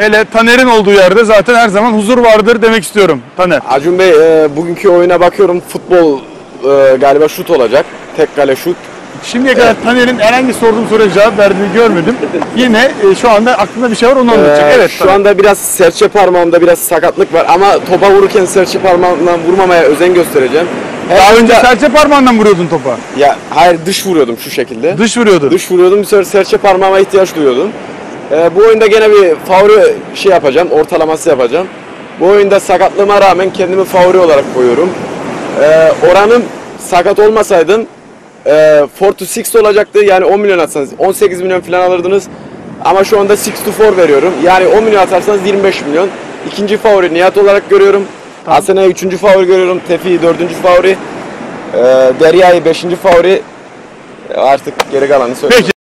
Hele Taner'in olduğu yerde zaten her zaman huzur vardır demek istiyorum Taner. Acun Bey, bugünkü oyuna bakıyorum, futbol galiba şut olacak. Tek kale şut. Şimdiye kadar Taner'in herhangi sorduğum soruya cevap verdiğini görmedim. Yine şu anda aklında bir şey var, onu anlatacak. Evet. Şu anda biraz serçe parmağımda biraz sakatlık var ama topa vururken serçe parmağımdan vurmamaya özen göstereceğim. Daha önce serçe parmağından vuruyordun topa. Ya hayır, dış vuruyordum şu şekilde. Dış vuruyordun. Dış vuruyordum, bir sefer serçe parmağıma ihtiyaç duyuyordum. Bu oyunda gene bir favori şey yapacağım, ortalaması yapacağım. Bu oyunda sakatlığıma rağmen kendimi favori olarak koyuyorum. Oranım sakat olmasaydın 4 to 6 olacaktı, yani 10 milyon atsanız 18 milyon falan alırdınız. Ama şu anda 6 to 4 veriyorum, yani 10 milyon atarsanız 25 milyon. İkinci favori Nihat olarak görüyorum. Tamam. Asena'yı 3. favori görüyorum, Tefi'yi 4. favori, Derya'yı 5. favori. Artık geri kalanı söyleyeyim. Peki.